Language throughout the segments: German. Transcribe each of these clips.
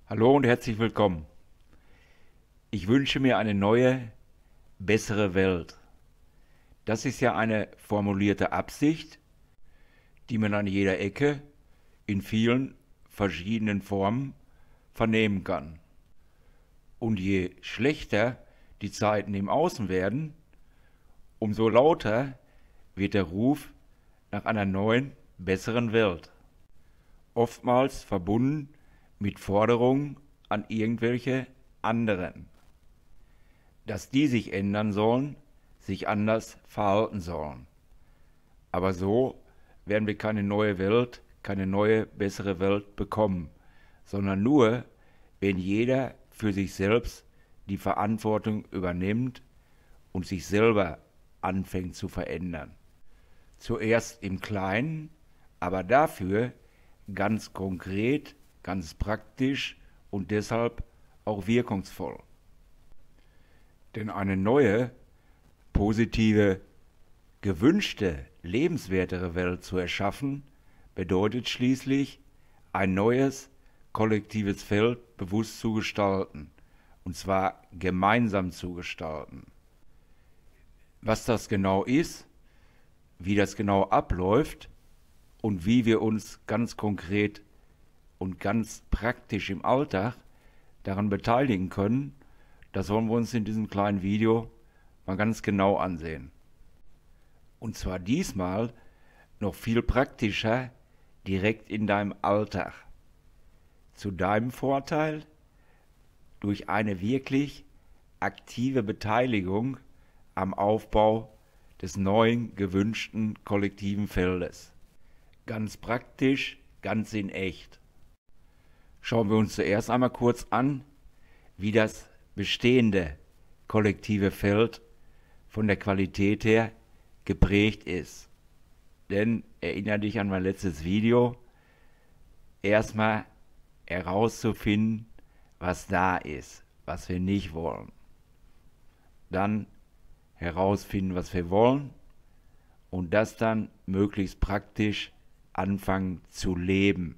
Hallo und herzlich willkommen. Ich wünsche mir eine neue, bessere Welt. Das ist ja eine formulierte Absicht, die man an jeder Ecke in vielen verschiedenen Formen vernehmen kann. Und je schlechter die Zeiten im Außen werden, umso lauter wird der Ruf nach einer neuen, besseren Welt. Oftmals verbunden mit Forderungen an irgendwelche anderen, dass die sich ändern sollen, sich anders verhalten sollen. Aber so werden wir keine neue Welt, keine neue, bessere Welt bekommen, sondern nur, wenn jeder für sich selbst die Verantwortung übernimmt und sich selber anfängt zu verändern. Zuerst im Kleinen, aber dafür ganz konkret, ganz praktisch und deshalb auch wirkungsvoll. Denn eine neue, positive, gewünschte, lebenswertere Welt zu erschaffen, bedeutet schließlich, ein neues, kollektives Feld bewusst zu gestalten, und zwar gemeinsam zu gestalten. Was das genau ist, wie das genau abläuft und wie wir uns ganz konkret und ganz praktisch im Alltag daran beteiligen können, das wollen wir uns in diesem kleinen Video mal ganz genau ansehen. Und zwar diesmal noch viel praktischer direkt in deinem Alltag. Zu deinem Vorteil durch eine wirklich aktive Beteiligung am Aufbau des neuen gewünschten kollektiven Feldes. Ganz praktisch, ganz in echt. Schauen wir uns zuerst einmal kurz an, wie das bestehende kollektive Feld von der Qualität her geprägt ist. Denn erinnere dich an mein letztes Video, erstmal herauszufinden, was da ist, was wir nicht wollen. Dann herausfinden, was wir wollen und das dann möglichst praktisch anfangen zu leben.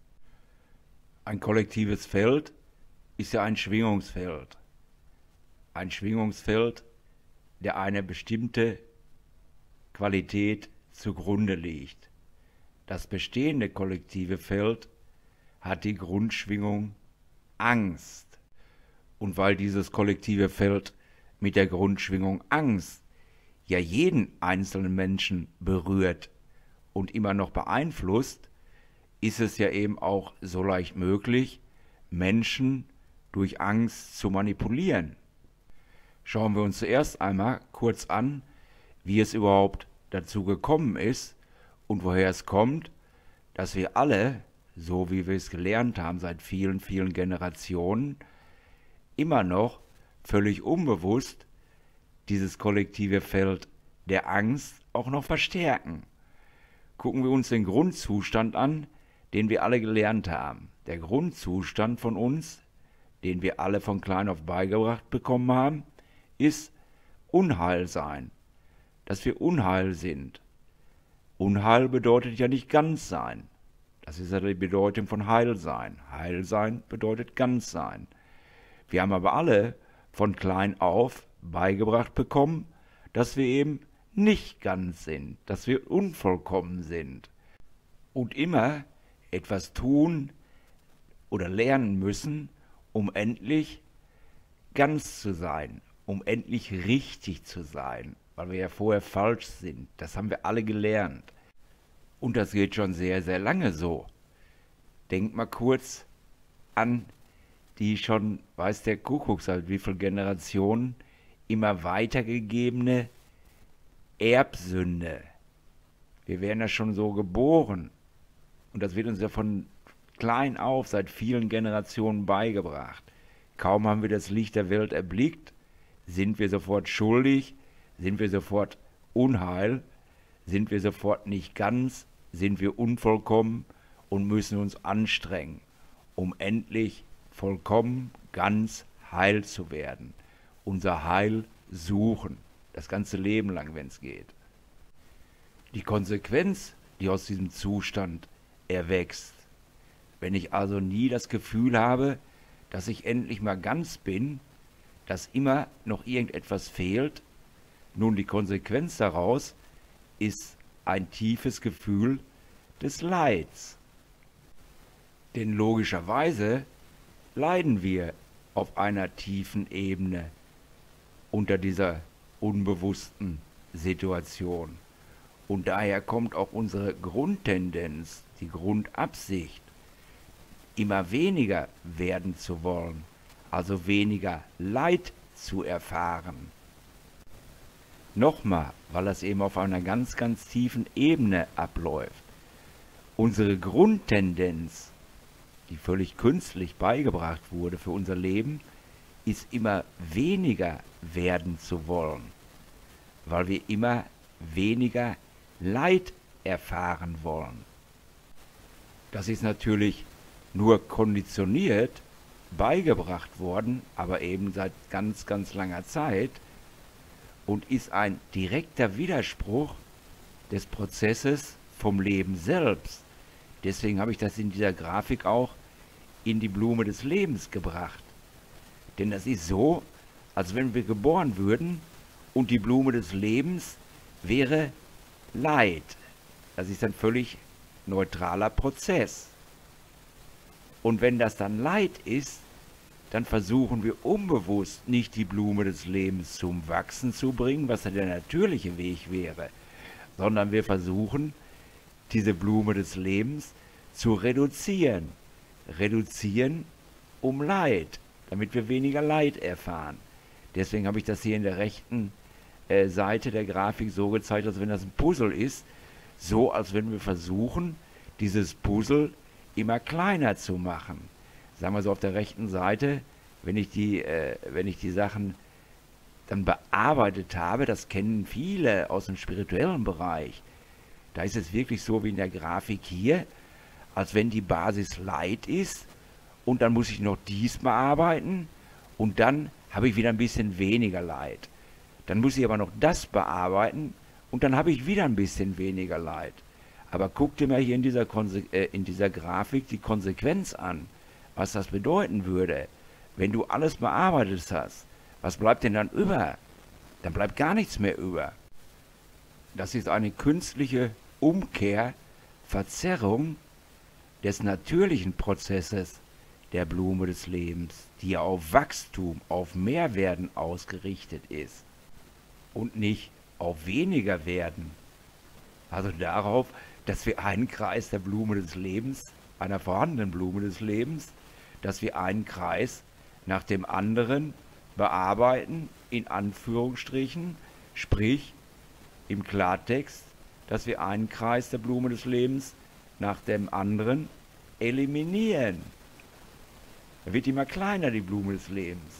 Ein kollektives Feld ist ja ein Schwingungsfeld. Ein Schwingungsfeld, der eine bestimmte Qualität zugrunde liegt. Das bestehende kollektive Feld hat die Grundschwingung Angst. Und weil dieses kollektive Feld mit der Grundschwingung Angst ja jeden einzelnen Menschen berührt und immer noch beeinflusst, ist es ja eben auch so leicht möglich, Menschen durch Angst zu manipulieren. Schauen wir uns zuerst einmal kurz an, wie es überhaupt dazu gekommen ist und woher es kommt, dass wir alle, so wie wir es gelernt haben seit vielen, vielen Generationen, immer noch völlig unbewusst dieses kollektive Feld der Angst auch noch verstärken. Gucken wir uns den Grundzustand an, den wir alle gelernt haben. Der Grundzustand von uns, den wir alle von klein auf beigebracht bekommen haben, ist Unheilsein. Dass wir Unheil sind. Unheil bedeutet ja nicht ganz sein. Das ist ja die Bedeutung von Heilsein. Heilsein bedeutet ganz sein. Wir haben aber alle von klein auf beigebracht bekommen, dass wir eben nicht ganz sind, dass wir unvollkommen sind und immer etwas tun oder lernen müssen, um endlich ganz zu sein, um endlich richtig zu sein, weil wir ja vorher falsch sind. Das haben wir alle gelernt. Und das geht schon sehr, sehr lange so. Denk mal kurz an die schon, weiß der Kuckuck seit wie viele Generationen, immer weitergegebene Erbsünde. Wir werden ja schon so geboren. Und das wird uns ja von klein auf seit vielen Generationen beigebracht. Kaum haben wir das Licht der Welt erblickt, sind wir sofort schuldig, sind wir sofort unheil, sind wir sofort nicht ganz, sind wir unvollkommen und müssen uns anstrengen, um endlich vollkommen, ganz heil zu werden. Unser Heil suchen, das ganze Leben lang, wenn es geht. Die Konsequenz, die aus diesem Zustand erwächst, wenn ich also nie das Gefühl habe, dass ich endlich mal ganz bin, dass immer noch irgendetwas fehlt. Nun, die Konsequenz daraus ist ein tiefes Gefühl des Leids. Denn logischerweise leiden wir auf einer tiefen Ebene unter dieser unbewussten Situation. Und daher kommt auch unsere Grundtendenz, die Grundabsicht, immer weniger werden zu wollen, also weniger Leid zu erfahren. Nochmal, weil das eben auf einer ganz, ganz tiefen Ebene abläuft. Unsere Grundtendenz, die völlig künstlich beigebracht wurde für unser Leben, ist immer weniger werden zu wollen, weil wir immer weniger Leid erfahren wollen. Das ist natürlich nur konditioniert beigebracht worden, aber eben seit ganz, ganz langer Zeit und ist ein direkter Widerspruch des Prozesses vom Leben selbst. Deswegen habe ich das in dieser Grafik auch in die Blume des Lebens gebracht. Denn das ist so, als wenn wir geboren würden und die Blume des Lebens wäre Leid. Das ist ein völlig neutraler Prozess. Und wenn das dann Leid ist, dann versuchen wir unbewusst nicht die Blume des Lebens zum Wachsen zu bringen, was ja der natürliche Weg wäre, sondern wir versuchen, diese Blume des Lebens zu reduzieren. Reduzieren um Leid, damit wir weniger Leid erfahren. Deswegen habe ich das hier in der rechten Seite der Grafik so gezeigt, als wenn das ein Puzzle ist, so als wenn wir versuchen, dieses Puzzle immer kleiner zu machen. Sagen wir so auf der rechten Seite, wenn ich die Sachen dann bearbeitet habe, das kennen viele aus dem spirituellen Bereich, da ist es wirklich so wie in der Grafik hier, als wenn die Basis Leid ist und dann muss ich noch dies bearbeiten und dann habe ich wieder ein bisschen weniger Leid. Dann muss ich aber noch das bearbeiten und dann habe ich wieder ein bisschen weniger Leid. Aber guck dir mal hier in dieser Grafik die Konsequenz an, was das bedeuten würde, wenn du alles bearbeitet hast. Was bleibt denn dann über? Dann bleibt gar nichts mehr über. Das ist eine künstliche Umkehr, Verzerrung des natürlichen Prozesses der Blume des Lebens, die ja auf Wachstum, auf Mehrwerden ausgerichtet ist und nicht auf weniger werden. Also darauf, dass wir einen Kreis der Blume des Lebens, einer vorhandenen Blume des Lebens, dass wir einen Kreis nach dem anderen bearbeiten, in Anführungsstrichen, sprich im Klartext, dass wir einen Kreis der Blume des Lebens nach dem anderen eliminieren. Da wird immer kleiner, die Blume des Lebens.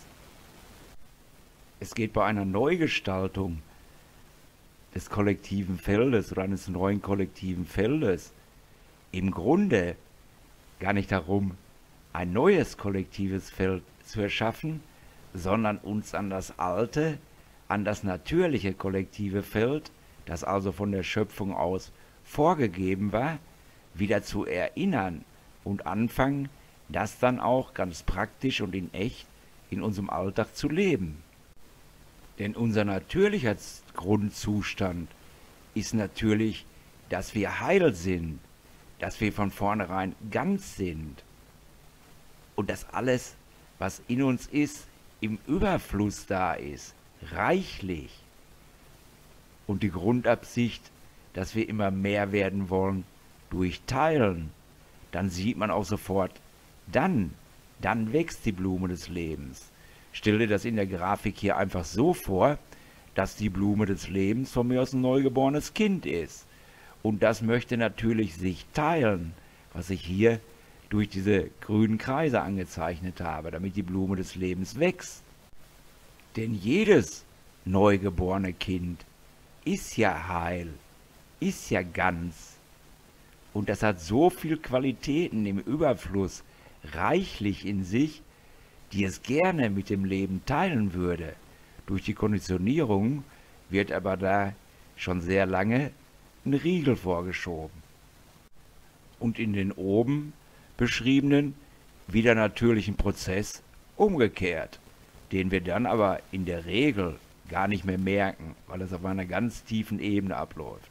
Es geht bei einer Neugestaltung des kollektiven Feldes oder eines neuen kollektiven Feldes im Grunde gar nicht darum, ein neues kollektives Feld zu erschaffen, sondern uns an das alte, an das natürliche kollektive Feld, das also von der Schöpfung aus vorgegeben war, wieder zu erinnern und anfangen, das dann auch ganz praktisch und in echt in unserem Alltag zu leben. Denn unser natürlicher Grundzustand ist natürlich, dass wir heil sind, dass wir von vornherein ganz sind und dass alles, was in uns ist, im Überfluss da ist, reichlich. Und die Grundabsicht, dass wir immer mehr werden wollen durch Teilen, dann sieht man auch sofort, dann wächst die Blume des Lebens. Stell dir das in der Grafik hier einfach so vor, dass die Blume des Lebens von mir aus ein neugeborenes Kind ist. Und das möchte natürlich sich teilen, was ich hier durch diese grünen Kreise angezeichnet habe, damit die Blume des Lebens wächst. Denn jedes neugeborene Kind ist ja heil, ist ja ganz. Und das hat so viel Qualitäten im Überfluss, reichlich in sich, die es gerne mit dem Leben teilen würde. Durch die Konditionierung wird aber da schon sehr lange ein Riegel vorgeschoben. Und in den oben beschriebenen wieder natürlichen Prozess umgekehrt, den wir dann aber in der Regel gar nicht mehr merken, weil es auf einer ganz tiefen Ebene abläuft.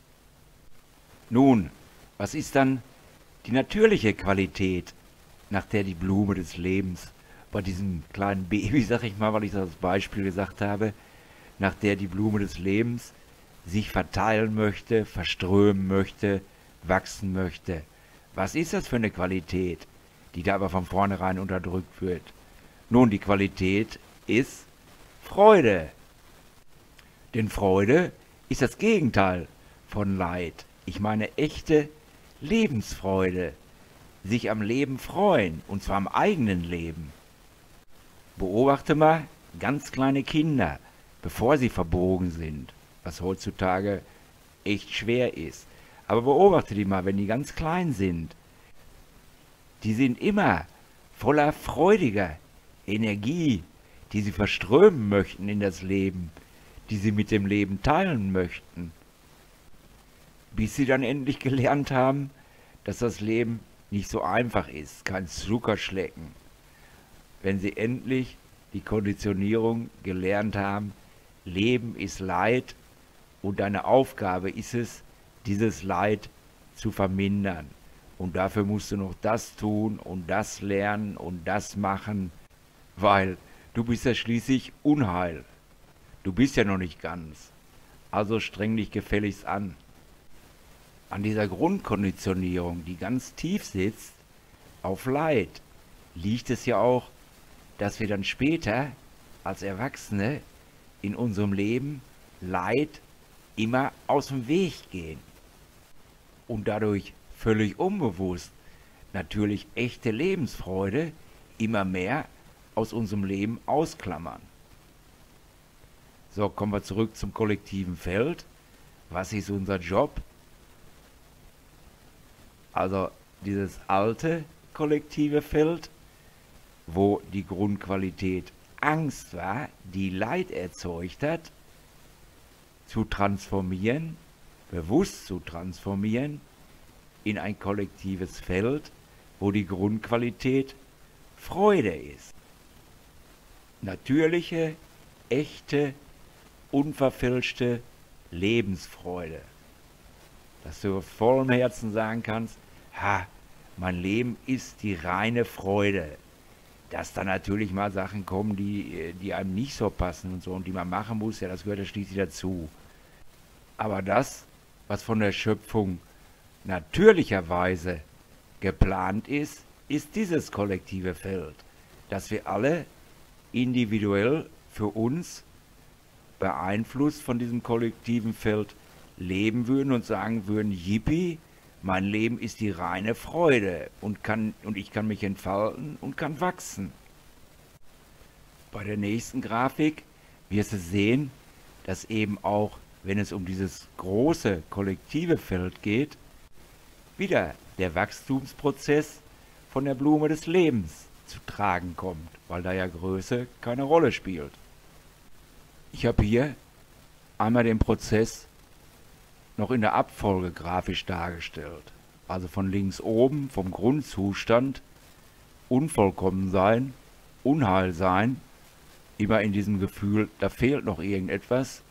Nun, was ist dann die natürliche Qualität, nach der die Blume des Lebens bei diesem kleinen Baby, sag ich mal, weil ich das als Beispiel gesagt habe, nach der die Blume des Lebens sich verteilen möchte, verströmen möchte, wachsen möchte? Was ist das für eine Qualität, die da aber von vornherein unterdrückt wird? Nun, die Qualität ist Freude. Denn Freude ist das Gegenteil von Leid. Ich meine echte Lebensfreude. Sich am Leben freuen, und zwar am eigenen Leben. Beobachte mal ganz kleine Kinder, bevor sie verbogen sind, was heutzutage echt schwer ist. Aber beobachte die mal, wenn die ganz klein sind. Die sind immer voller freudiger Energie, die sie verströmen möchten in das Leben, die sie mit dem Leben teilen möchten. Bis sie dann endlich gelernt haben, dass das Leben nicht so einfach ist, kein Zuckerschlecken. Wenn sie endlich die Konditionierung gelernt haben, Leben ist Leid und deine Aufgabe ist es, dieses Leid zu vermindern. Und dafür musst du noch das tun und das lernen und das machen, weil du bist ja schließlich Unheil. Du bist ja noch nicht ganz. Also streng dich gefälligst an. An dieser Grundkonditionierung, die ganz tief sitzt, auf Leid, liegt es ja auch, dass wir dann später als Erwachsene in unserem Leben Leid immer aus dem Weg gehen und dadurch völlig unbewusst natürlich echte Lebensfreude immer mehr aus unserem Leben ausklammern. So, kommen wir zurück zum kollektiven Feld. Was ist unser Job? Also dieses alte kollektive Feld, wo die Grundqualität Angst war, die Leid erzeugt hat, zu transformieren, bewusst zu transformieren in ein kollektives Feld, wo die Grundqualität Freude ist. Natürliche, echte, unverfälschte Lebensfreude. Dass du vollem Herzen sagen kannst, mein Leben ist die reine Freude. Dass da natürlich mal Sachen kommen, die einem nicht so passen und so und die man machen muss, ja, das gehört ja schließlich dazu. Aber das, was von der Schöpfung natürlicherweise geplant ist, ist dieses kollektive Feld, dass wir alle individuell für uns beeinflusst von diesem kollektiven Feld leben würden und sagen würden, Yippie, mein Leben ist die reine Freude und ich kann mich entfalten und kann wachsen. Bei der nächsten Grafik wirst du sehen, dass eben auch, wenn es um dieses große kollektive Feld geht, wieder der Wachstumsprozess von der Blume des Lebens zu tragen kommt, weil da ja Größe keine Rolle spielt. Ich habe hier einmal den Prozess noch in der Abfolge grafisch dargestellt. Also von links oben, vom Grundzustand, Unvollkommensein, Unheilsein, immer in diesem Gefühl, da fehlt noch irgendetwas.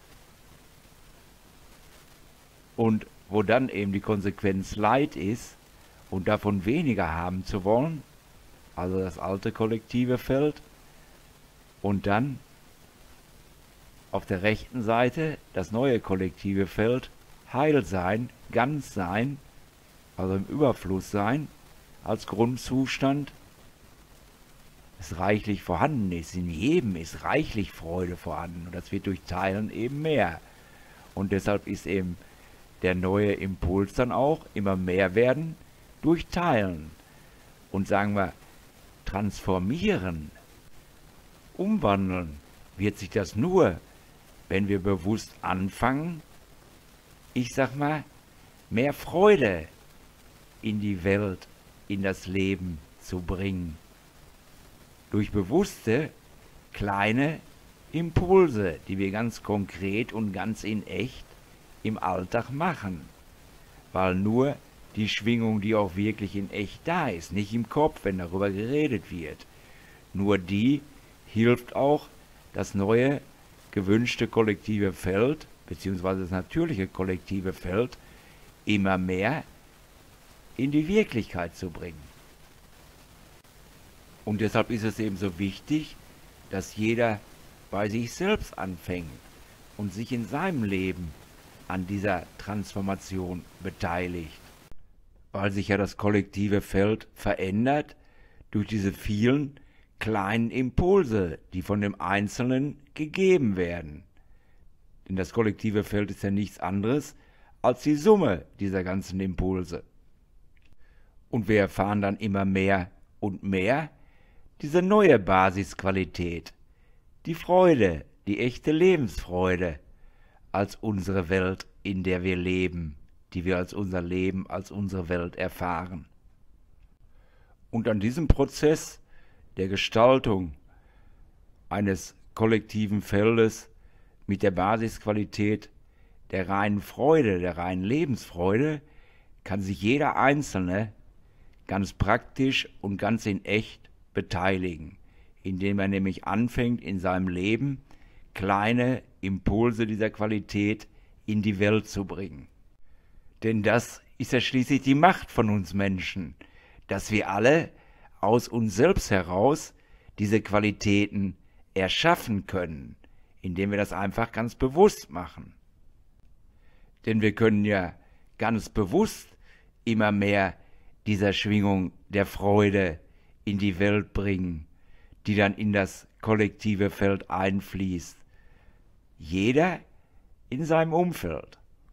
Und wo dann eben die Konsequenz Leid ist und davon weniger haben zu wollen, also das alte kollektive Feld, und dann auf der rechten Seite das neue kollektive Feld, Heilsein, Ganzsein, also im Überfluss sein, als Grundzustand, es reichlich vorhanden ist. In jedem ist reichlich Freude vorhanden und das wird durch Teilen eben mehr. Und deshalb ist eben der neue Impuls dann auch immer mehr werden durch Teilen. Und sagen wir, transformieren, umwandeln, wird sich das nur, wenn wir bewusst anfangen, ich sag mal, mehr Freude in die Welt, in das Leben zu bringen. Durch bewusste, kleine Impulse, die wir ganz konkret und ganz in echt im Alltag machen. Weil nur die Schwingung, die auch wirklich in echt da ist, nicht im Kopf, wenn darüber geredet wird. Nur die hilft auch, das neue, gewünschte kollektive Feld, beziehungsweise das natürliche kollektive Feld, immer mehr in die Wirklichkeit zu bringen. Und deshalb ist es eben so wichtig, dass jeder bei sich selbst anfängt und sich in seinem Leben an dieser Transformation beteiligt, weil sich ja das kollektive Feld verändert durch diese vielen kleinen Impulse, die von dem Einzelnen gegeben werden. Denn das kollektive Feld ist ja nichts anderes als die Summe dieser ganzen Impulse. Und wir erfahren dann immer mehr und mehr diese neue Basisqualität, die Freude, die echte Lebensfreude als unsere Welt, in der wir leben, die wir als unser Leben, als unsere Welt erfahren. Und an diesem Prozess der Gestaltung eines kollektiven Feldes mit der Basisqualität der reinen Freude, der reinen Lebensfreude, kann sich jeder Einzelne ganz praktisch und ganz in echt beteiligen, indem er nämlich anfängt, in seinem Leben kleine Impulse dieser Qualität in die Welt zu bringen. Denn das ist ja schließlich die Macht von uns Menschen, dass wir alle aus uns selbst heraus diese Qualitäten erschaffen können, indem wir das einfach ganz bewusst machen. Denn wir können ja ganz bewusst immer mehr dieser Schwingung der Freude in die Welt bringen, die dann in das kollektive Feld einfließt. Jeder in seinem Umfeld.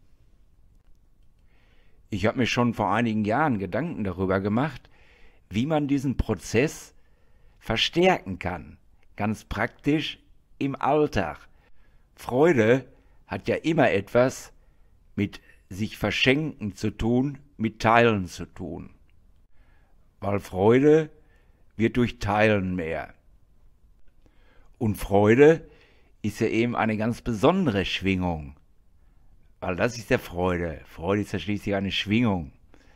Ich habe mir schon vor einigen Jahren Gedanken darüber gemacht, wie man diesen Prozess verstärken kann, ganz praktisch im Alltag. Freude hat ja immer etwas mit sich verschenken zu tun, mit Teilen zu tun. Weil Freude wird durch Teilen mehr. Und Freude ist ja eben eine ganz besondere Schwingung. Weil das ist ja Freude. Freude ist ja schließlich eine Schwingung.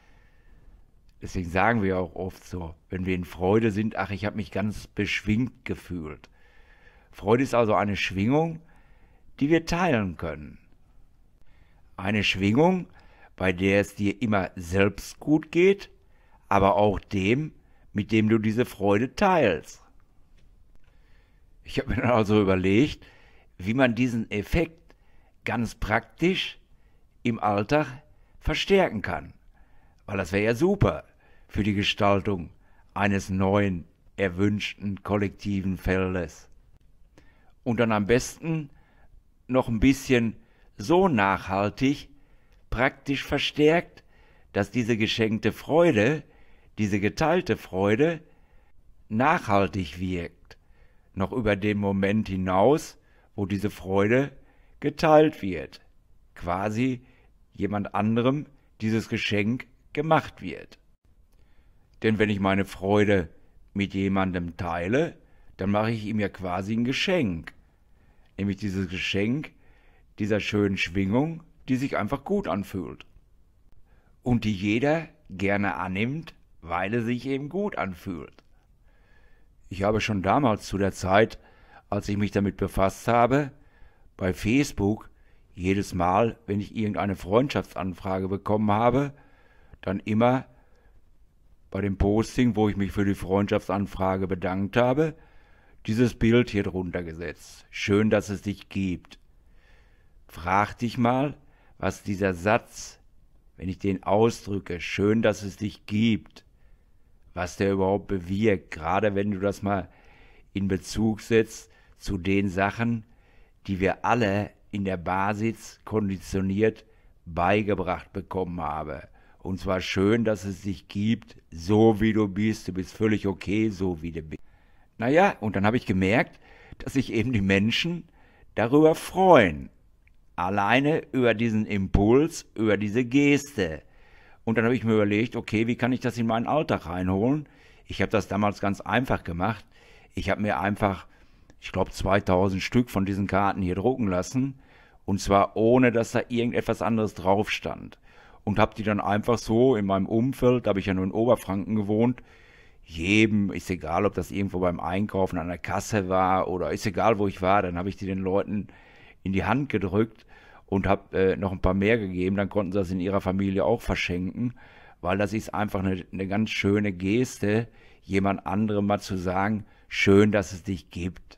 Deswegen sagen wir auch oft so, wenn wir in Freude sind, ach, ich habe mich ganz beschwingt gefühlt. Freude ist also eine Schwingung, die wir teilen können. Eine Schwingung, bei der es dir immer selbst gut geht, aber auch dem, mit dem du diese Freude teilst. Ich habe mir dann also überlegt, wie man diesen Effekt ganz praktisch im Alltag verstärken kann. Weil das wäre ja super für die Gestaltung eines neuen, erwünschten kollektiven Feldes. Und dann am besten noch ein bisschen so nachhaltig, praktisch verstärkt, dass diese geschenkte Freude, diese geteilte Freude, nachhaltig wirkt, noch über den Moment hinaus, wo diese Freude geteilt wird, quasi jemand anderem dieses Geschenk gemacht wird. Denn wenn ich meine Freude mit jemandem teile, dann mache ich ihm ja quasi ein Geschenk, nämlich dieses Geschenk dieser schönen Schwingung, die sich einfach gut anfühlt und die jeder gerne annimmt, weil er sich eben gut anfühlt. Ich habe schon damals zu der Zeit, als ich mich damit befasst habe, bei Facebook jedes Mal, wenn ich irgendeine Freundschaftsanfrage bekommen habe, dann immer bei dem Posting, wo ich mich für die Freundschaftsanfrage bedankt habe, dieses Bild hier drunter gesetzt. Schön, dass es dich gibt. Frag dich mal, was dieser Satz, wenn ich den ausdrücke, schön, dass es dich gibt, was der überhaupt bewirkt, gerade wenn du das mal in Bezug setzt zu den Sachen, die wir alle in der Basis konditioniert beigebracht bekommen haben. Und zwar schön, dass es dich gibt, so wie du bist völlig okay, so wie du bist. Naja, und dann habe ich gemerkt, dass sich eben die Menschen darüber freuen. Alleine über diesen Impuls, über diese Geste. Und dann habe ich mir überlegt, okay, wie kann ich das in meinen Alltag reinholen? Ich habe das damals ganz einfach gemacht. Ich habe mir einfach, ich glaube, 2000 Stück von diesen Karten hier drucken lassen. Und zwar ohne, dass da irgendetwas anderes drauf stand. und habe die dann einfach so in meinem Umfeld, da habe ich ja nur in Oberfranken gewohnt, jedem, ist egal, ob das irgendwo beim Einkaufen an der Kasse war oder ist egal, wo ich war, dann habe ich die den Leuten in die Hand gedrückt und habe noch ein paar mehr gegeben, dann konnten sie das in ihrer Familie auch verschenken, weil das ist einfach eine ganz schöne Geste, jemand anderem mal zu sagen, schön, dass es dich gibt.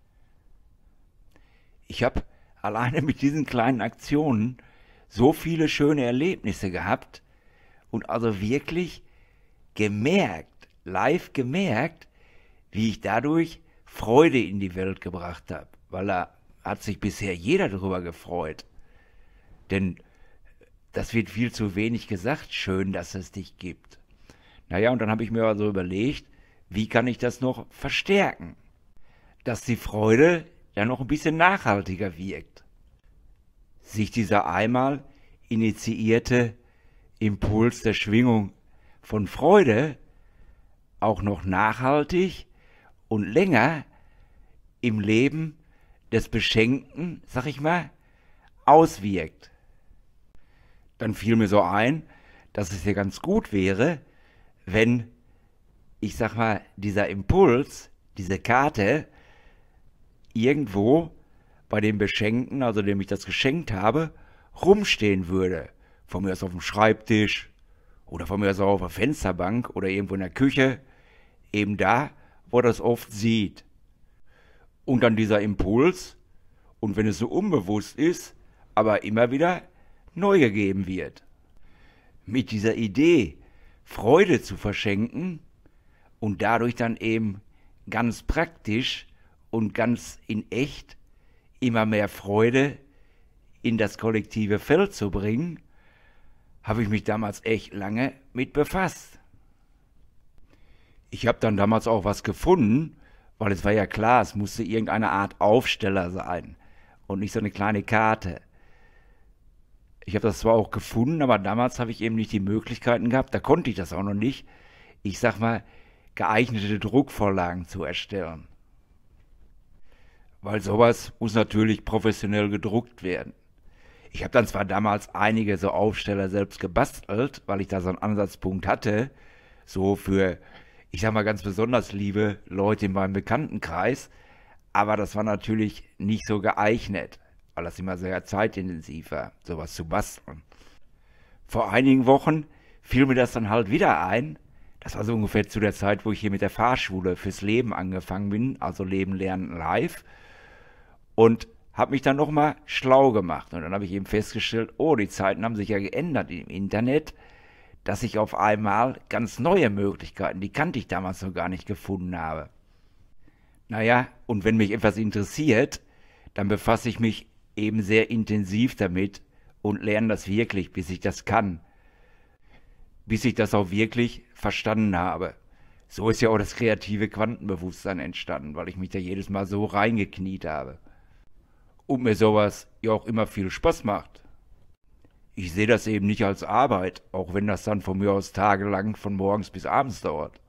Ich habe alleine mit diesen kleinen Aktionen so viele schöne Erlebnisse gehabt und also wirklich gemerkt, live gemerkt, wie ich dadurch Freude in die Welt gebracht habe, weil da hat sich bisher jeder darüber gefreut. Denn das wird viel zu wenig gesagt, schön, dass es dich gibt. Naja, und dann habe ich mir also überlegt, wie kann ich das noch verstärken, dass die Freude dann noch ein bisschen nachhaltiger wirkt. Sich dieser einmal initiierte Impuls der Schwingung von Freude auch noch nachhaltig und länger im Leben des Beschenkten, sag ich mal, auswirkt. Dann fiel mir so ein, dass es ja ganz gut wäre, wenn, ich sag mal, dieser Impuls, diese Karte, irgendwo bei dem Beschenkten, also dem ich das geschenkt habe, rumstehen würde. Von mir aus auf dem Schreibtisch oder von mir aus auch auf der Fensterbank oder irgendwo in der Küche, eben da, wo er das oft sieht. Und dann dieser Impuls, und wenn es so unbewusst ist, aber immer wieder neu gegeben wird. Mit dieser Idee, Freude zu verschenken und dadurch dann eben ganz praktisch und ganz in echt immer mehr Freude in das kollektive Feld zu bringen, habe ich mich damals echt lange mit befasst. Ich habe dann damals auch was gefunden, weil es war ja klar, es musste irgendeine Art Aufsteller sein und nicht so eine kleine Karte. Ich habe das zwar auch gefunden, aber damals habe ich eben nicht die Möglichkeiten gehabt, da konnte ich das auch noch nicht, ich sag mal, geeignete Druckvorlagen zu erstellen. Weil sowas muss natürlich professionell gedruckt werden. Ich habe dann zwar damals einige so Aufsteller selbst gebastelt, weil ich da so einen Ansatzpunkt hatte, so für, ich sag mal, ganz besonders liebe Leute in meinem Bekanntenkreis, aber das war natürlich nicht so geeignet, weil das immer sehr zeitintensiv war, sowas zu basteln. Vor einigen Wochen fiel mir das dann halt wieder ein, das war so ungefähr zu der Zeit, wo ich hier mit der Fahrschule fürs Leben angefangen bin, also Leben lernen live, und habe mich dann nochmal schlau gemacht. Und dann habe ich eben festgestellt, oh, die Zeiten haben sich ja geändert im Internet, dass ich auf einmal ganz neue Möglichkeiten, die kannte ich damals noch gar nicht, gefunden habe. Naja, und wenn mich etwas interessiert, dann befasse ich mich eben sehr intensiv damit und lerne das wirklich, bis ich das kann. Bis ich das auch wirklich verstanden habe. So ist ja auch das kreative Quantenbewusstsein entstanden, weil ich mich da jedes Mal so reingekniet habe. Und mir sowas ja auch immer viel Spaß macht. Ich sehe das eben nicht als Arbeit, auch wenn das dann von mir aus tagelang von morgens bis abends dauert.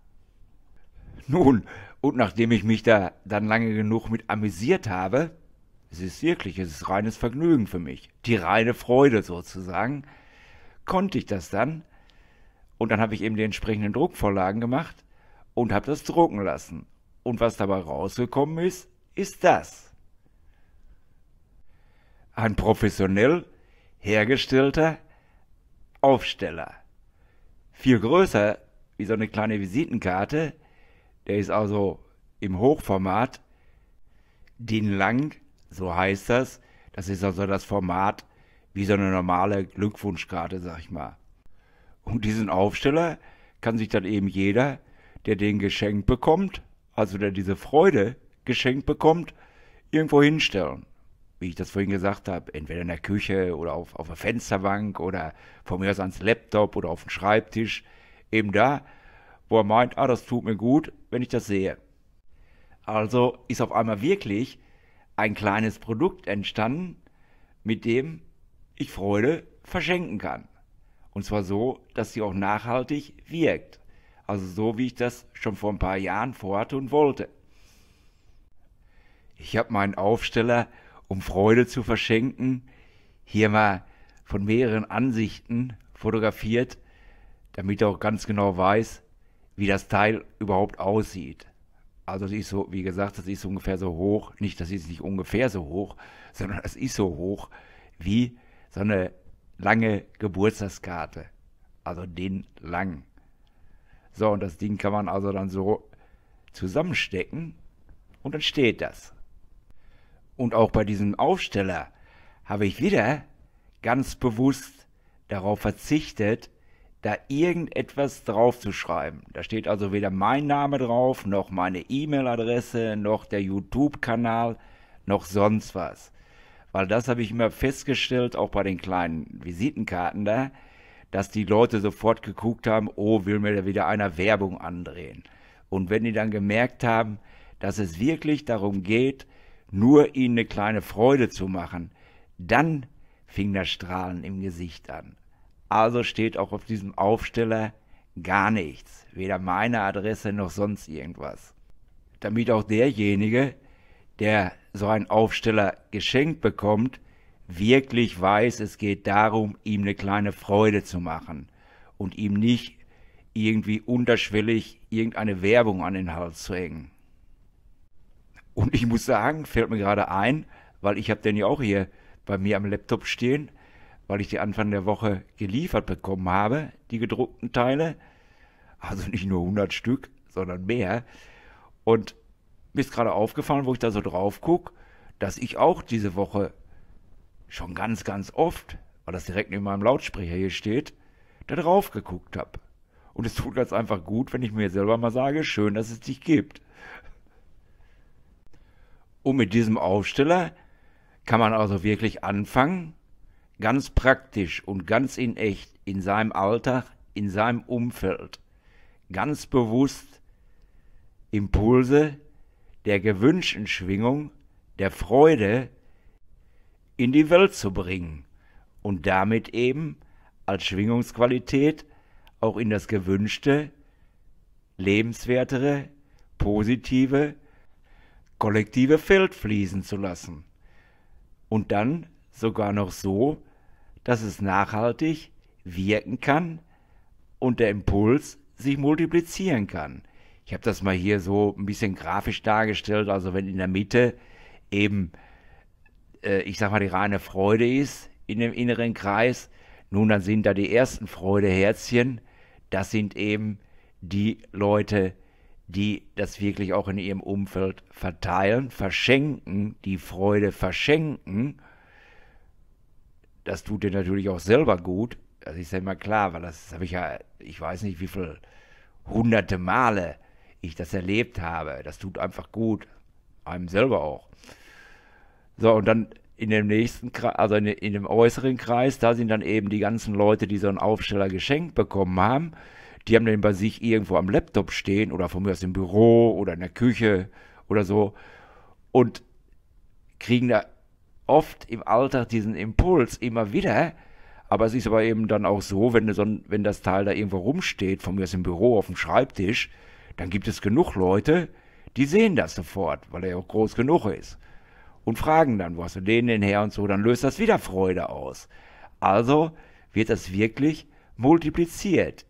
Nun, und nachdem ich mich da dann lange genug mit amüsiert habe, es ist reines Vergnügen für mich, die reine Freude sozusagen, konnte ich das dann, und dann habe ich eben die entsprechenden Druckvorlagen gemacht und habe das drucken lassen. Und was dabei rausgekommen ist, ist das. Ein professionell hergestellter Aufsteller. Viel größer wie so eine kleine Visitenkarte. Der ist also im Hochformat DIN lang, so heißt das. Das ist also das Format wie so eine normale Glückwunschkarte, sag ich mal. Und diesen Aufsteller kann sich dann eben jeder, der den geschenkt bekommt, also der diese Freude geschenkt bekommt, irgendwo hinstellen. Wie ich das vorhin gesagt habe, entweder in der Küche oder auf der Fensterbank oder von mir aus ans Laptop oder auf den Schreibtisch. Eben da, wo er meint, das tut mir gut, wenn ich das sehe. Also ist auf einmal wirklich ein kleines Produkt entstanden, mit dem ich Freude verschenken kann. Und zwar so, dass sie auch nachhaltig wirkt. Also so, wie ich das schon vor ein paar Jahren vorhatte und wollte. Ich habe meinen Aufsteller, um Freude zu verschenken, hier mal von mehreren Ansichten fotografiert, damit er auch ganz genau weiß, wie das Teil überhaupt aussieht. Also das ist so, wie gesagt, das ist ungefähr so hoch, nicht, das ist nicht ungefähr so hoch, sondern das ist so hoch wie so eine lange Geburtstagskarte. Also den lang. So, und das Ding kann man also dann so zusammenstecken und dann steht das. Und auch bei diesem Aufsteller habe ich wieder ganz bewusst darauf verzichtet, da irgendetwas drauf zu schreiben. Da steht also weder mein Name drauf, noch meine E-Mail-Adresse, noch der YouTube-Kanal, noch sonst was. Weil das habe ich immer festgestellt, auch bei den kleinen Visitenkarten da, dass die Leute sofort geguckt haben, oh, will mir da wieder einer Werbung andrehen. Und wenn die dann gemerkt haben, dass es wirklich darum geht, nur ihnen eine kleine Freude zu machen, dann fing das Strahlen im Gesicht an. Also steht auch auf diesem Aufsteller gar nichts, weder meine Adresse noch sonst irgendwas. Damit auch derjenige, der so einen Aufsteller geschenkt bekommt, wirklich weiß, es geht darum, ihm eine kleine Freude zu machen und ihm nicht irgendwie unterschwellig irgendeine Werbung an den Hals zu hängen. Und ich muss sagen, fällt mir gerade ein, weil ich habe den ja auch hier bei mir am Laptop stehen, weil ich die Anfang der Woche geliefert bekommen habe, die gedruckten Teile. Also nicht nur 100 Stück, sondern mehr. Und mir ist gerade aufgefallen, wo ich da so drauf gucke, dass ich auch diese Woche schon ganz, ganz oft, weil das direkt neben meinem Lautsprecher hier steht, da drauf geguckt habe. Und es tut ganz einfach gut, wenn ich mir selber mal sage, schön, dass es dich gibt. Und mit diesem Aufsteller kann man also wirklich anfangen, ganz praktisch und ganz in echt, in seinem Alltag, in seinem Umfeld, ganz bewusst Impulse der gewünschten Schwingung, der Freude in die Welt zu bringen und damit eben als Schwingungsqualität auch in das gewünschte, lebenswertere, positive, kollektive Feld fließen zu lassen. Und dann sogar noch so, dass es nachhaltig wirken kann und der Impuls sich multiplizieren kann. Ich habe das mal hier so ein bisschen grafisch dargestellt, also wenn in der Mitte eben, ich sag mal, die reine Freude ist in dem inneren Kreis, nun dann sind da die ersten Freudeherzchen, das sind eben die Leute, die das wirklich auch in ihrem Umfeld verteilen, verschenken, die Freude verschenken. Das tut dir natürlich auch selber gut. Das ist ja immer klar, weil das habe ich ja, ich weiß nicht, wie viele hunderte Male ich das erlebt habe. Das tut einfach gut. Einem selber auch. So, und dann in dem nächsten Kreis, also in dem äußeren Kreis, da sind dann eben die ganzen Leute, die so einen Aufsteller geschenkt bekommen haben. Die haben den bei sich irgendwo am Laptop stehen oder von mir aus im Büro oder in der Küche oder so und kriegen da oft im Alltag diesen Impuls immer wieder. Aber es ist aber eben dann auch so, wenn das Teil da irgendwo rumsteht, von mir aus im Büro auf dem Schreibtisch, dann gibt es genug Leute, die sehen das sofort, weil er auch groß genug ist. Und fragen dann, wo hast du den denn her und so, dann löst das wieder Freude aus. Also wird das wirklich multipliziert.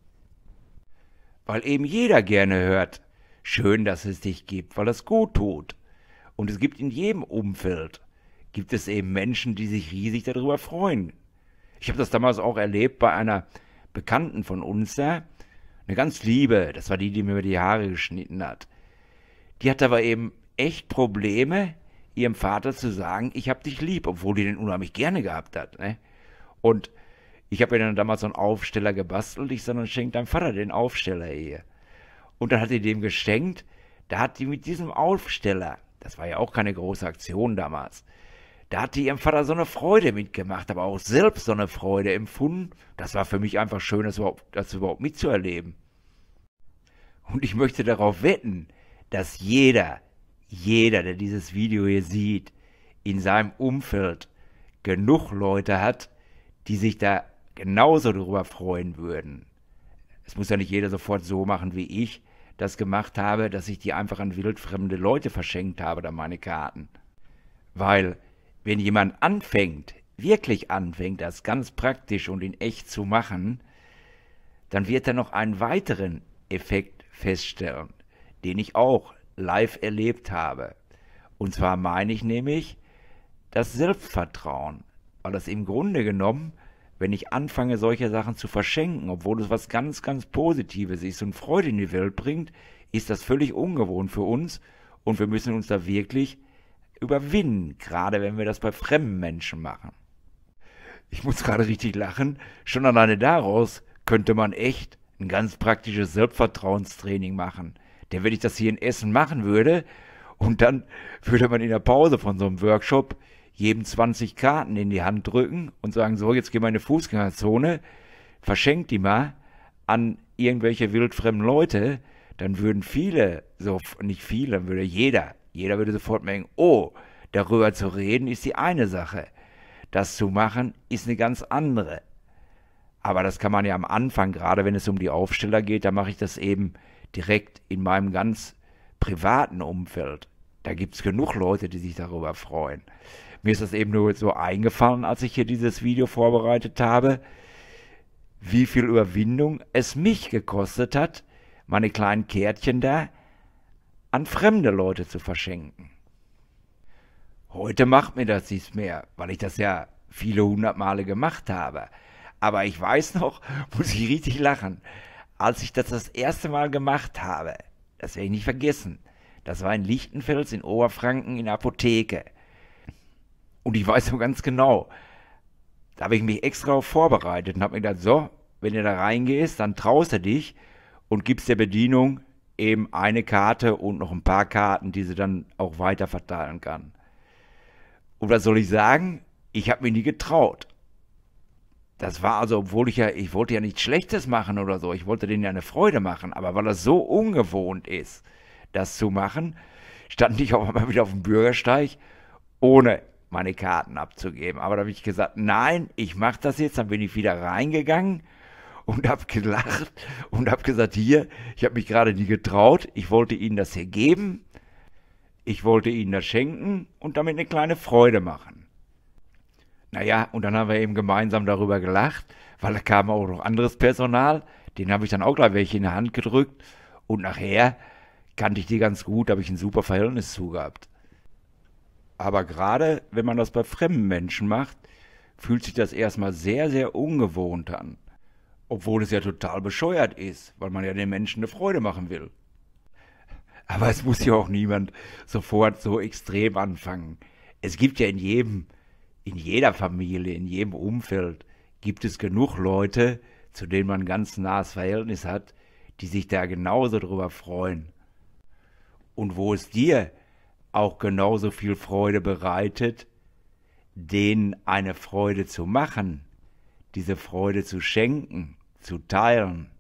Weil eben jeder gerne hört, schön, dass es dich gibt, weil es gut tut. Und es gibt in jedem Umfeld, gibt es eben Menschen, die sich riesig darüber freuen. Ich habe das damals auch erlebt bei einer Bekannten von uns da, eine ganz liebe, das war die, die mir die Haare geschnitten hat. Die hatte aber eben echt Probleme, ihrem Vater zu sagen, ich hab dich lieb, obwohl die den unheimlich gerne gehabt hat. Ne? Und ich habe ihr dann damals so einen Aufsteller gebastelt. Ich sage, dann schenkt deinem Vater den Aufsteller hier. Und dann hat die dem geschenkt. Da hat die mit diesem Aufsteller, das war ja auch keine große Aktion damals, da hat die ihrem Vater so eine Freude mitgemacht, aber auch selbst so eine Freude empfunden. Das war für mich einfach schön, das überhaupt mitzuerleben. Und ich möchte darauf wetten, dass jeder, der dieses Video hier sieht, in seinem Umfeld genug Leute hat, die sich da genauso darüber freuen würden. Es muss ja nicht jeder sofort so machen, wie ich das gemacht habe, dass ich die einfach an wildfremde Leute verschenkt habe, da meine Karten. Weil, wenn jemand anfängt, wirklich anfängt, das ganz praktisch und in echt zu machen, dann wird er noch einen weiteren Effekt feststellen, den ich auch live erlebt habe. Und zwar meine ich nämlich das Selbstvertrauen, weil das im Grunde genommen, wenn ich anfange, solche Sachen zu verschenken, obwohl es was ganz, ganz Positives ist und Freude in die Welt bringt, ist das völlig ungewohnt für uns und wir müssen uns da wirklich überwinden, gerade wenn wir das bei fremden Menschen machen. Ich muss gerade richtig lachen, schon alleine daraus könnte man echt ein ganz praktisches Selbstvertrauenstraining machen. Denn wenn ich das hier in Essen machen würde und dann würde man in der Pause von so einem Workshop jedem 20 Karten in die Hand drücken und sagen, so, jetzt geh mal in die Fußgängerzone, verschenk die mal an irgendwelche wildfremden Leute, dann würden viele, so nicht viele, dann würde jeder würde sofort merken, oh, darüber zu reden ist die eine Sache, das zu machen ist eine ganz andere. Aber das kann man ja am Anfang, gerade wenn es um die Aufsteller geht, da mache ich das eben direkt in meinem ganz privaten Umfeld. Da gibt es genug Leute, die sich darüber freuen. Mir ist das eben nur so eingefallen, als ich hier dieses Video vorbereitet habe, wie viel Überwindung es mich gekostet hat, meine kleinen Kärtchen da an fremde Leute zu verschenken. Heute macht mir das nichts mehr, weil ich das ja viele hundert Male gemacht habe. Aber ich weiß noch, muss ich richtig lachen, als ich das erste Mal gemacht habe, das werde ich nicht vergessen, das war in Lichtenfels in Oberfranken in der Apotheke. Und ich weiß noch ganz genau, da habe ich mich extra darauf vorbereitet und habe mir gedacht, so, wenn du da reingehst, dann traust du dich und gibst der Bedienung eben eine Karte und noch ein paar Karten, die sie dann auch weiter verteilen kann. Und was soll ich sagen? Ich habe mich nie getraut. Das war also, obwohl ich wollte ja nichts Schlechtes machen oder so, ich wollte denen ja eine Freude machen, aber weil das so ungewohnt ist, das zu machen, stand ich auch einmal wieder auf dem Bürgersteig, ohne meine Karten abzugeben. Aber da habe ich gesagt, nein, ich mache das jetzt. Dann bin ich wieder reingegangen und habe gelacht und habe gesagt, hier, ich habe mich gerade nie getraut, ich wollte Ihnen das hier geben, ich wollte Ihnen das schenken und damit eine kleine Freude machen. Naja, und dann haben wir eben gemeinsam darüber gelacht, weil da kam auch noch anderes Personal, denen habe ich dann auch gleich welche in die Hand gedrückt und nachher kannte ich die ganz gut, habe ich ein super Verhältnis zu gehabt. Aber gerade wenn man das bei fremden Menschen macht, fühlt sich das erstmal sehr, sehr ungewohnt an. Obwohl es ja total bescheuert ist, weil man ja den Menschen eine Freude machen will. Aber es muss ja auch niemand sofort so extrem anfangen. Es gibt ja in jeder Familie, in jedem Umfeld, gibt es genug Leute, zu denen man ein ganz nahes Verhältnis hat, die sich da genauso drüber freuen. Und wo es dir auch genauso viel Freude bereitet, denen eine Freude zu machen, diese Freude zu schenken, zu teilen.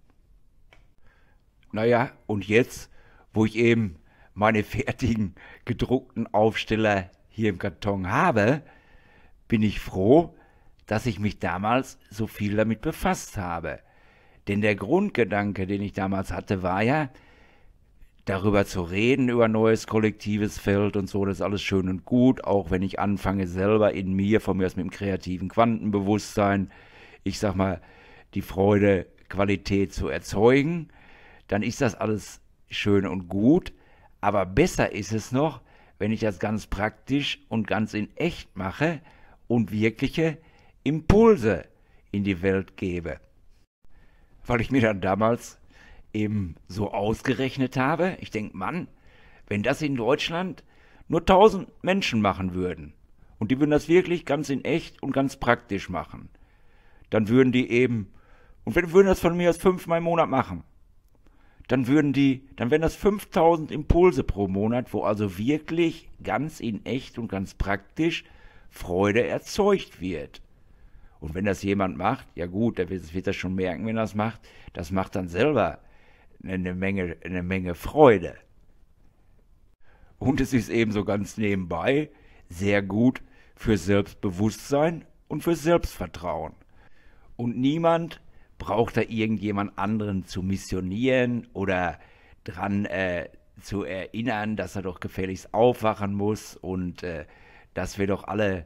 Naja, und jetzt, wo ich eben meine fertigen gedruckten Aufsteller hier im Karton habe, bin ich froh, dass ich mich damals so viel damit befasst habe. Denn der Grundgedanke, den ich damals hatte, war ja, darüber zu reden, über ein neues kollektives Feld und so, das ist alles schön und gut, auch wenn ich anfange selber in mir, von mir aus mit dem kreativen Quantenbewusstsein, ich sag mal, die Freude, Qualität zu erzeugen, dann ist das alles schön und gut, aber besser ist es noch, wenn ich das ganz praktisch und ganz in echt mache und wirkliche Impulse in die Welt gebe. Weil ich mir dann damals eben so ausgerechnet habe, ich denke, Mann, wenn das in Deutschland nur 1000 Menschen machen würden und die würden das wirklich ganz in echt und ganz praktisch machen, dann würden die eben, und wenn würden das von mir aus 5-mal im Monat machen, dann wären das 5000 Impulse pro Monat, wo also wirklich ganz in echt und ganz praktisch Freude erzeugt wird. Und wenn das jemand macht, ja gut, der wird das schon merken, wenn er das macht dann selber eine Menge Freude. Und es ist eben so ganz nebenbei sehr gut für Selbstbewusstsein und für Selbstvertrauen. Und niemand braucht da irgendjemand anderen zu missionieren oder dran zu erinnern, dass er doch gefälligst aufwachen muss und dass wir doch alle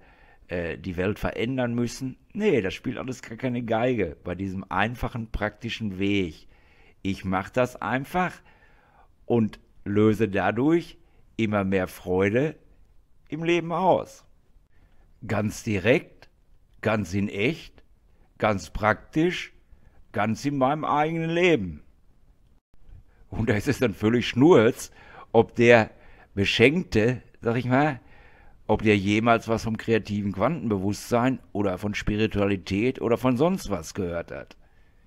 die Welt verändern müssen. Nee, das spielt alles gar keine Geige bei diesem einfachen, praktischen Weg. Ich mache das einfach und löse dadurch immer mehr Freude im Leben aus. Ganz direkt, ganz in echt, ganz praktisch, ganz in meinem eigenen Leben. Und da ist es dann völlig schnurz, ob der Beschenkte, sag ich mal, ob der jemals was vom kreativen Quantenbewusstsein oder von Spiritualität oder von sonst was gehört hat.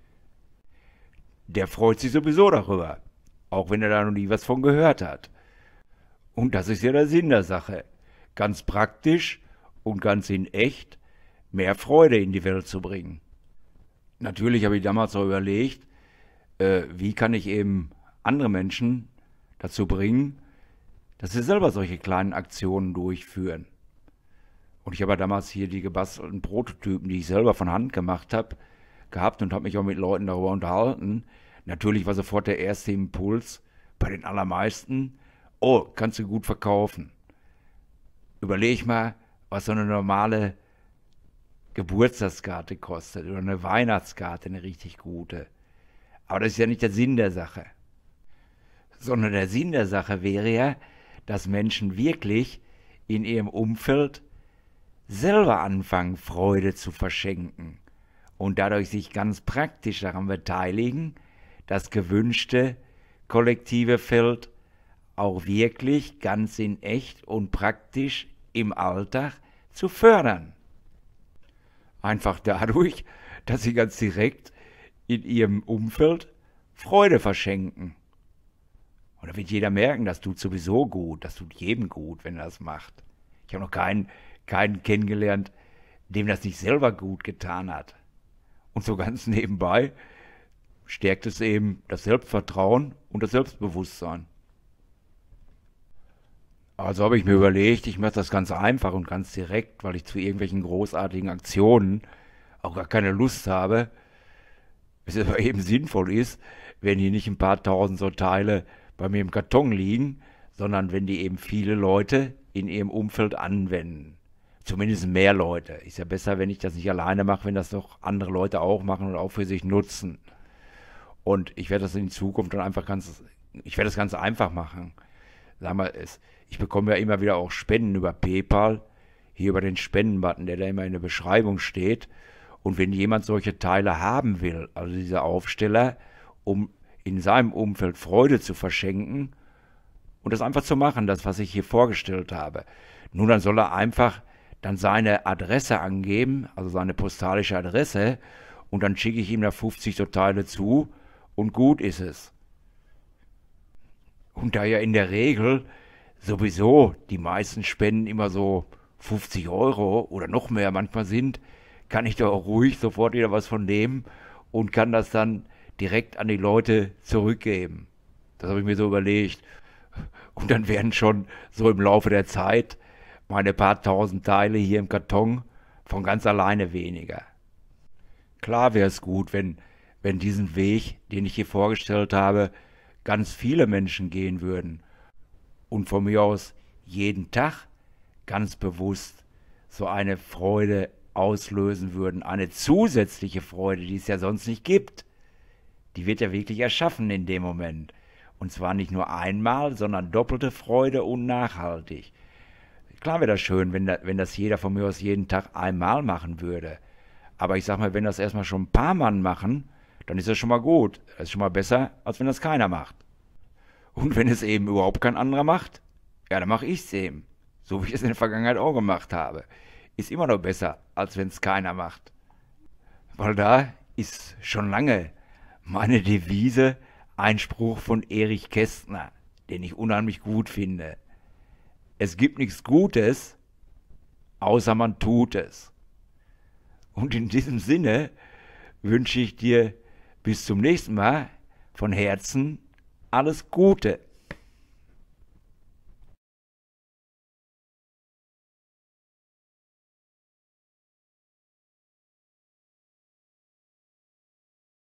Der freut sich sowieso darüber, auch wenn er da noch nie was von gehört hat. Und das ist ja der Sinn der Sache. Ganz praktisch und ganz in echt mehr Freude in die Welt zu bringen. Natürlich habe ich damals auch überlegt, wie kann ich eben andere Menschen dazu bringen, dass sie selber solche kleinen Aktionen durchführen. Und ich habe ja damals hier die gebastelten Prototypen, die ich selber von Hand gemacht habe, gehabt und habe mich auch mit Leuten darüber unterhalten. Natürlich war sofort der erste Impuls bei den allermeisten, oh, kannst du gut verkaufen. Überleg mal, was so eine normale Geburtstagskarte kostet oder eine Weihnachtskarte, eine richtig gute. Aber das ist ja nicht der Sinn der Sache. Sondern der Sinn der Sache wäre ja, dass Menschen wirklich in ihrem Umfeld selber anfangen, Freude zu verschenken und dadurch sich ganz praktisch daran beteiligen, das gewünschte kollektive Feld auch wirklich ganz in echt und praktisch im Alltag zu fördern. Einfach dadurch, dass sie ganz direkt in ihrem Umfeld Freude verschenken. Und da wird jeder merken, das tut sowieso gut, das tut jedem gut, wenn er das macht. Ich habe noch keinen kennengelernt, dem das nicht selber gut getan hat. Und so ganz nebenbei stärkt es eben das Selbstvertrauen und das Selbstbewusstsein. Also habe ich mir überlegt, ich mache das ganz einfach und ganz direkt, weil ich zu irgendwelchen großartigen Aktionen auch gar keine Lust habe. Es aber eben sinnvoll ist, wenn hier nicht ein paar tausend so Teile bei mir im Karton liegen, sondern wenn die eben viele Leute in ihrem Umfeld anwenden. Zumindest mehr Leute. Ist ja besser, wenn ich das nicht alleine mache, wenn das noch andere Leute auch machen und auch für sich nutzen. Und ich werde das in Zukunft dann einfach ich werde das ganz einfach machen. Sagen wir es, ich bekomme ja immer wieder auch Spenden über PayPal, hier über den Spendenbutton, der da immer in der Beschreibung steht. Und wenn jemand solche Teile haben will, also dieser Aufsteller, um in seinem Umfeld Freude zu verschenken und das einfach zu machen, das, was ich hier vorgestellt habe. Nun, dann soll er einfach dann seine Adresse angeben, also seine postalische Adresse, und dann schicke ich ihm da 50 so Teile zu und gut ist es. Und da ja in der Regel sowieso die meisten Spenden immer so 50 Euro oder noch mehr manchmal sind, kann ich da auch ruhig sofort wieder was von nehmen und kann das dann direkt an die Leute zurückgeben. Das habe ich mir so überlegt. Und dann werden schon so im Laufe der Zeit meine paar tausend Teile hier im Karton von ganz alleine weniger. Klar wäre es gut, wenn diesen Weg, den ich hier vorgestellt habe, ganz viele Menschen gehen würden und von mir aus jeden Tag ganz bewusst so eine Freude auslösen würden, eine zusätzliche Freude, die es ja sonst nicht gibt. Die wird ja wirklich erschaffen in dem Moment. Und zwar nicht nur einmal, sondern doppelte Freude und nachhaltig. Klar wäre das schön, wenn das jeder von mir aus jeden Tag einmal machen würde. Aber ich sag mal, wenn das erstmal schon ein paar Mann machen, dann ist das schon mal gut. Das ist schon mal besser, als wenn das keiner macht. Und wenn es eben überhaupt kein anderer macht, ja, dann mache ich es eben. So wie ich es in der Vergangenheit auch gemacht habe. Ist immer noch besser, als wenn es keiner macht. Weil da ist schon lange meine Devise ein Spruch von Erich Kästner, den ich unheimlich gut finde. Es gibt nichts Gutes, außer man tut es. Und in diesem Sinne wünsche ich dir bis zum nächsten Mal von Herzen alles Gute.